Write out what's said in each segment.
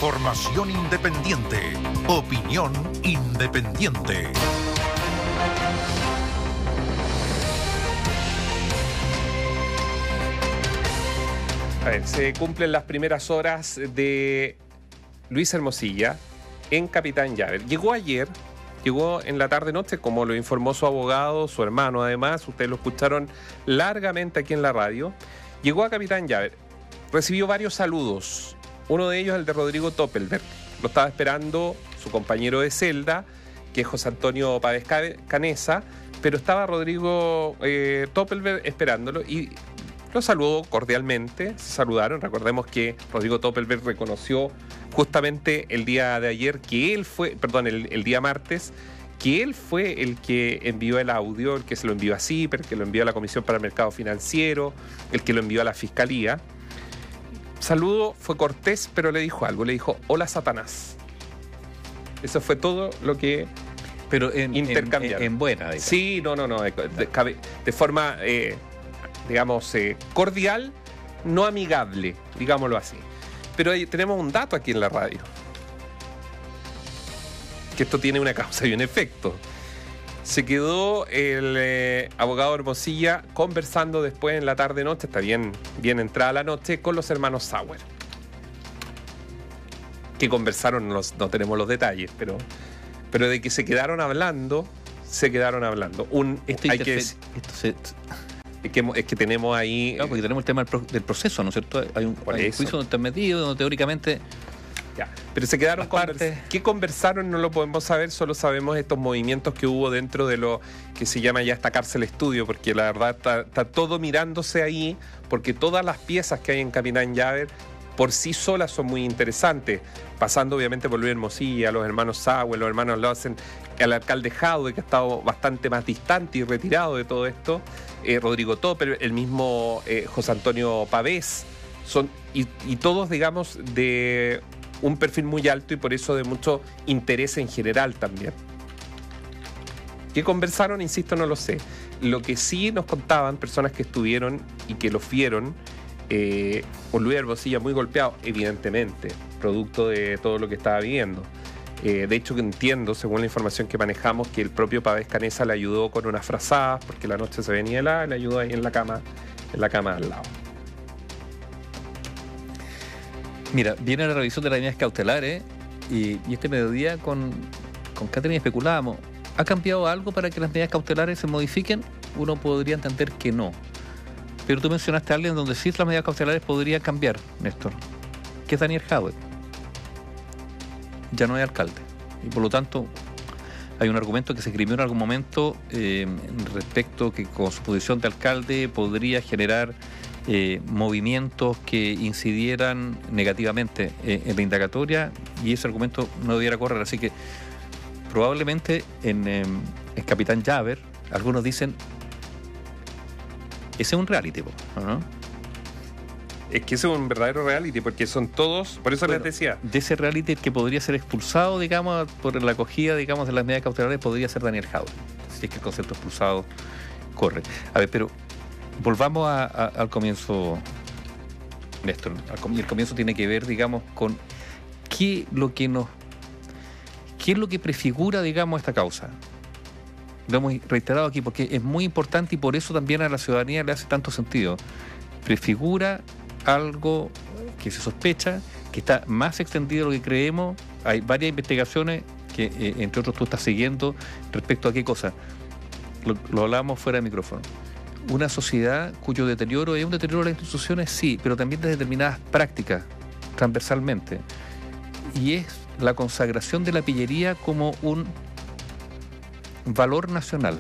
Información independiente. Opinión independiente. A ver, se cumplen las primeras horas de Luis Hermosilla en Capitán Llaver. Llegó ayer, llegó en la tarde-noche, como lo informó su abogado, su hermano además, ustedes lo escucharon largamente aquí en la radio. Llegó a Capitán Llaver, recibió varios saludos, uno de ellos el de Rodrigo Toppelberg. Lo estaba esperando su compañero de celda, que es José Antonio Pávez Canesa, pero estaba Rodrigo Toppelberg esperándolo y lo saludó cordialmente, se saludaron. Recordemos que Rodrigo Toppelberg reconoció justamente el día de ayer que él fue, el día martes, que él fue el que envió el audio, el que se lo envió a CIPER, el que lo envió a la Comisión para el Mercado Financiero, el que lo envió a la Fiscalía. Saludo, fue cortés, pero le dijo algo, le dijo, hola Satanás. Eso fue todo lo que intercambiaron. En buena, digamos. Sí, no, de forma... digamos, cordial, no amigable, digámoslo así. Pero tenemos un dato aquí en la radio, que esto tiene una causa y un efecto. Se quedó el abogado Hermosilla conversando después en la tarde-noche, está bien entrada la noche, con los hermanos Sauer. Que conversaron, no tenemos los detalles, pero de que se quedaron hablando. Es que tenemos ahí... Claro, porque tenemos el tema del proceso, ¿no es cierto? Hay un juicio donde está metido, donde teóricamente... Ya, pero se quedaron ¿Qué conversaron? No lo podemos saber, solo sabemos estos movimientos que hubo dentro de lo que se llama ya esta cárcel estudio, porque la verdad está todo mirándose ahí, porque todas las piezas que hay en Capitán Llaver por sí solas son muy interesantes, pasando obviamente por Luis Hermosilla, los hermanos Sauer, los hermanos Lawson, el alcalde Jadwe, que ha estado bastante más distante y retirado de todo esto, Rodrigo Topper, el mismo José Antonio Pavés, y todos, digamos, de un perfil muy alto y por eso de mucho interés en general también. ¿Qué conversaron? Insisto, no lo sé. Lo que sí nos contaban personas que estuvieron y que los vieron, con Luis Hermosilla muy golpeado, evidentemente, producto de todo lo que estaba viviendo. De hecho, entiendo, según la información que manejamos, que el propio Pávez Canesa le ayudó con unas frazadas, porque la noche se venía helada, le ayudó ahí en la cama al lado. Mira, viene la revisión de las medidas cautelares y este mediodía con Catherine especulábamos, ¿ha cambiado algo para que las medidas cautelares se modifiquen? Uno podría entender que no. Pero tú mencionaste a alguien donde sí las medidas cautelares podrían cambiar, Néstor, que es Daniel Jadwe. Ya no hay alcalde. Y por lo tanto, hay un argumento que se escribió en algún momento respecto que con su posición de alcalde podría generar movimientos que incidieran negativamente en la indagatoria, y ese argumento no debiera correr. Así que probablemente en Capitán Llaver, algunos dicen, ese es un reality, ¿no? Es que eso es un verdadero reality, porque son todos, por eso les decía. De ese reality que podría ser expulsado, digamos, por la acogida, digamos, de las medidas cautelares, podría ser Daniel Jadwe, si es que el concepto expulsado corre. A ver, pero volvamos al comienzo, Néstor. El comienzo tiene que ver, digamos, con qué es lo que prefigura, digamos, esta causa. Lo hemos reiterado aquí porque es muy importante y por eso también a la ciudadanía le hace tanto sentido. Prefigura algo que se sospecha, que está más extendido de lo que creemos. Hay varias investigaciones que, entre otros, tú estás siguiendo respecto a qué cosa. Lo hablábamos fuera de micrófono. Una sociedad cuyo deterioro es un deterioro de las instituciones, sí, pero también de determinadas prácticas, transversalmente. Y es la consagración de la pillería como un valor nacional.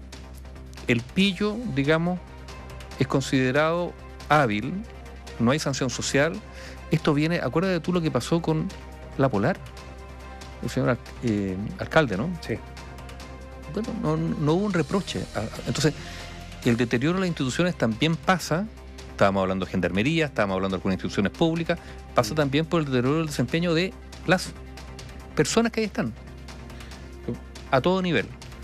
El pillo, digamos, es considerado hábil, no hay sanción social. Esto viene, acuérdate tú lo que pasó con La Polar, el señor alcalde, ¿no? Sí. Bueno, no hubo un reproche. Entonces, el deterioro de las instituciones también pasa, estábamos hablando de gendarmería, estábamos hablando de algunas instituciones públicas, pasa también por el deterioro del desempeño de las personas que ahí están, a todo nivel.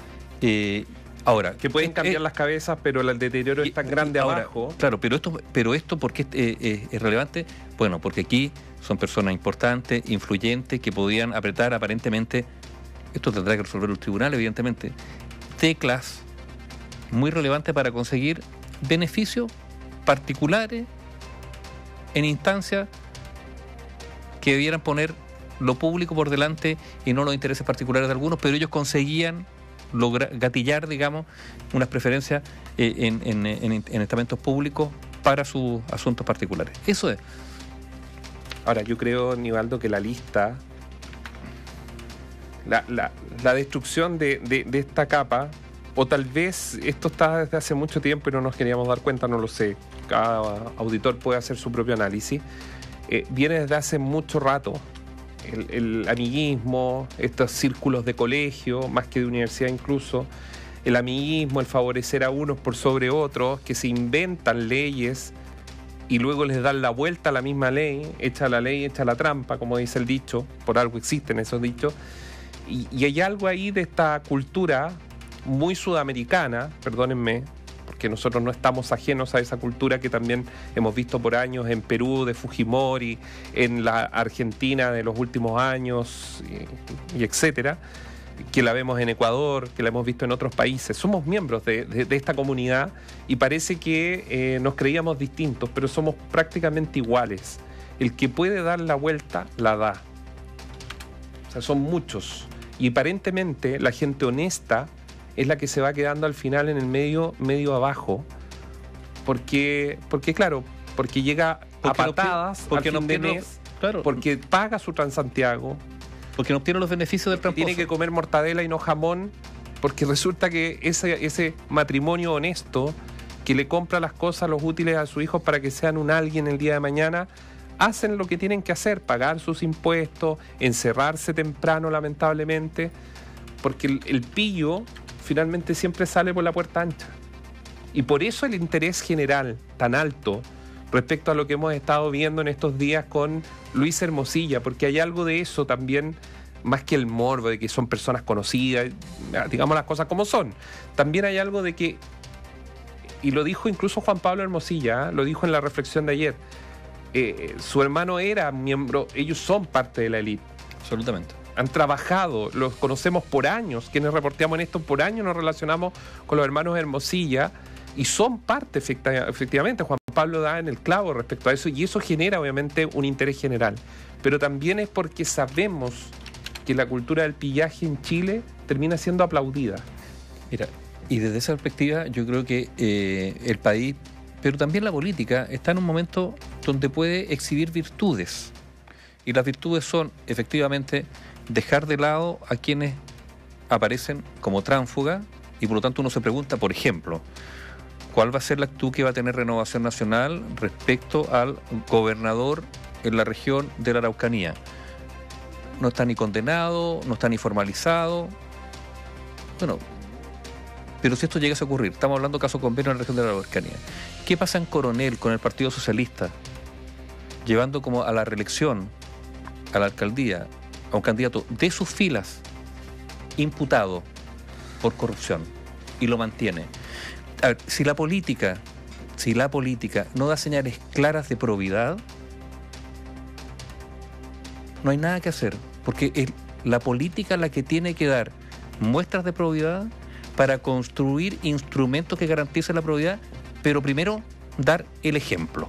Ahora, que pueden cambiar las cabezas, pero el deterioro es tan grande ahora, abajo. Claro, pero esto ¿por qué es relevante? Bueno, porque aquí son personas importantes, influyentes, que podían apretar aparentemente, esto tendrá que resolver el tribunal evidentemente, teclas muy relevantes para conseguir beneficios particulares en instancias que debieran poner lo público por delante y no los intereses particulares de algunos, pero ellos conseguían gatillar, digamos, unas preferencias en estamentos públicos para sus asuntos particulares. Eso es. Ahora, yo creo, Nivaldo, que la lista, la destrucción de esta capa, o tal vez esto está desde hace mucho tiempo y no nos queríamos dar cuenta, no lo sé, cada auditor puede hacer su propio análisis, viene desde hace mucho rato. El amiguismo, estos círculos de colegio, más que de universidad incluso, el amiguismo, el favorecer a unos por sobre otros, que se inventan leyes y luego les dan la vuelta a la misma ley, echa la ley, echa la trampa, como dice el dicho, por algo existen esos dichos, y hay algo ahí de esta cultura muy sudamericana, perdónenme, porque nosotros no estamos ajenos a esa cultura que también hemos visto por años en Perú de Fujimori, en la Argentina de los últimos años, y etcétera, que la vemos en Ecuador, que la hemos visto en otros países. Somos miembros de esta comunidad y parece que nos creíamos distintos, pero somos prácticamente iguales. El que puede dar la vuelta, la da. O sea, son muchos. Y aparentemente la gente honesta es la que se va quedando al final en el medio abajo, porque claro, porque llega a patadas al fin de mes, claro, porque paga su Transantiago, porque no obtiene los beneficios del tramposo, tiene que comer mortadela y no jamón, porque resulta que ese matrimonio honesto que le compra las cosas, los útiles a sus hijos para que sean un alguien el día de mañana, hacen lo que tienen que hacer, pagar sus impuestos, encerrarse temprano lamentablemente, porque el pillo finalmente siempre sale por la puerta ancha. Y por eso el interés general tan alto respecto a lo que hemos estado viendo en estos días con Luis Hermosilla, porque hay algo de eso también, más que el morbo de que son personas conocidas, digamos las cosas como son. También hay algo de que, y lo dijo incluso Juan Pablo Hermosilla, lo dijo en la reflexión de ayer, su hermano era miembro, ellos son parte de la élite. Absolutamente. Han trabajado, los conocemos por años, quienes reporteamos en esto por años nos relacionamos con los hermanos Hermosilla y son parte efectivamente. Juan Pablo da en el clavo respecto a eso y eso genera obviamente un interés general, pero también es porque sabemos que la cultura del pillaje en Chile termina siendo aplaudida. Mira, y desde esa perspectiva yo creo que el país, pero también la política, está en un momento donde puede exhibir virtudes, y las virtudes son efectivamente dejar de lado a quienes aparecen como tránsfugas, y por lo tanto uno se pregunta, por ejemplo, ¿cuál va a ser la actitud que va a tener Renovación Nacional respecto al gobernador en la región de la Araucanía? No está ni condenado, no está ni formalizado. Bueno, pero si esto llegase a ocurrir, estamos hablando de caso convenio en la región de la Araucanía. ¿Qué pasa en Coronel con el Partido Socialista? Llevando como a la reelección, a la alcaldía, a un candidato de sus filas imputado por corrupción y lo mantiene. A ver, si la política no da señales claras de probidad, no hay nada que hacer, porque es la política la que tiene que dar muestras de probidad para construir instrumentos que garanticen la probidad, pero primero dar el ejemplo.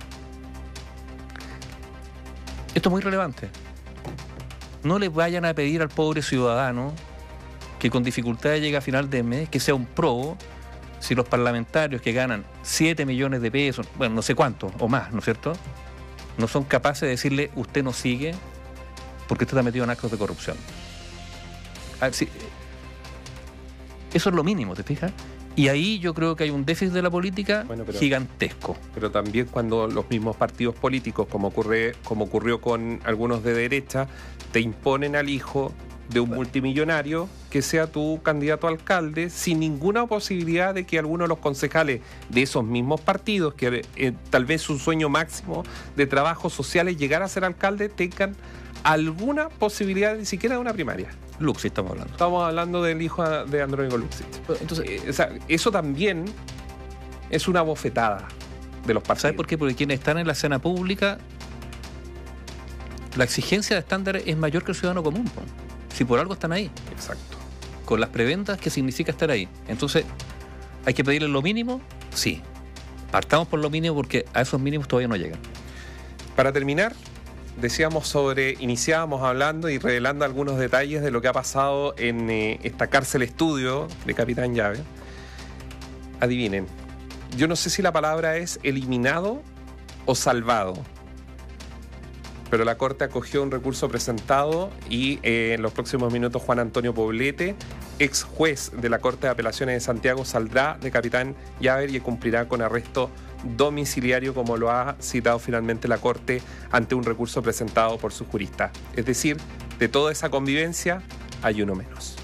Esto es muy relevante. No le vayan a pedir al pobre ciudadano que con dificultad llegue a final de mes que sea un probo si los parlamentarios que ganan 7 millones de pesos, bueno, no sé cuánto, o más, ¿no es cierto?, no son capaces de decirle, usted no sigue porque usted está metido en actos de corrupción. A ver, sí, eso es lo mínimo, ¿te fijas? Y ahí yo creo que hay un déficit de la política gigantesco. Pero también cuando los mismos partidos políticos, como ocurrió con algunos de derecha, te imponen al hijo de un multimillonario que sea tu candidato a alcalde sin ninguna posibilidad de que alguno de los concejales de esos mismos partidos, que tal vez su sueño máximo de trabajos sociales llegar a ser alcalde, tengan alguna posibilidad ni siquiera de una primaria. Luxi estamos hablando. Estamos hablando del hijo de Andrónico Luxich. Entonces, eso también es una bofetada de los partidos. ¿Sabes por qué? Porque quienes están en la escena pública la exigencia de estándares es mayor que el ciudadano común, po. Si por algo están ahí. Exacto. Con las preventas, ¿qué significa estar ahí? Entonces, ¿hay que pedirle lo mínimo? Sí. Partamos por lo mínimo porque a esos mínimos todavía no llegan. Para terminar, iniciábamos hablando y revelando algunos detalles de lo que ha pasado en esta cárcel estudio de Capitán Llave. Adivinen, yo no sé si la palabra es eliminado o salvado, pero la Corte acogió un recurso presentado y en los próximos minutos Juan Antonio Poblete, ex juez de la Corte de Apelaciones de Santiago, saldrá de Capitán Llave y cumplirá con arresto domiciliario, como lo ha citado finalmente la Corte ante un recurso presentado por su jurista. Es decir, de toda esa convivencia hay uno menos.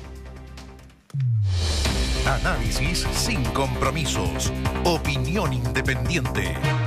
Análisis sin compromisos. Opinión independiente.